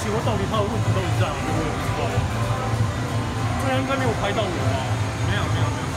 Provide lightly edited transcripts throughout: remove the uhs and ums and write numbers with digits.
奇怪，到底他的问题到底在哪里？我也不知道。这样应该没有拍到我吧？没有。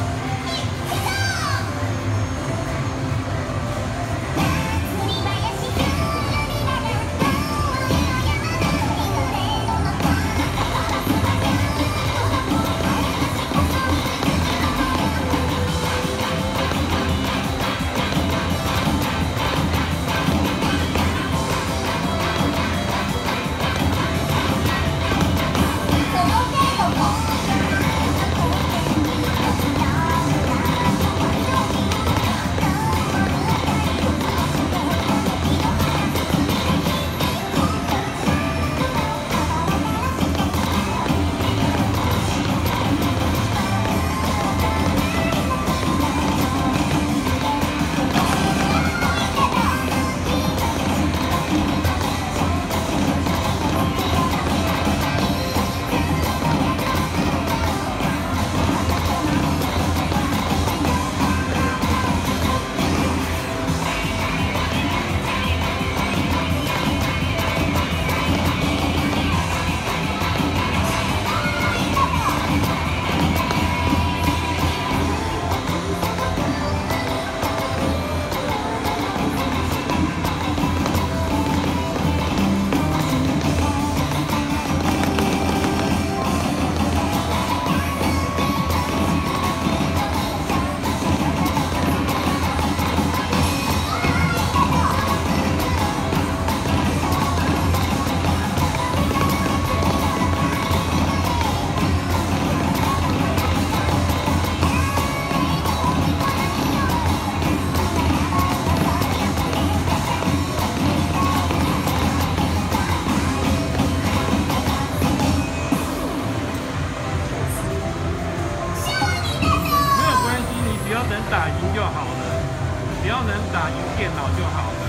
能打赢就好了，只要能打赢电脑就好了。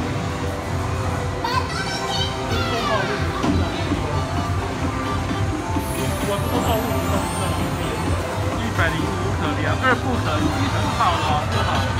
我不知道为什么105可聊，2不可1很好了，不好。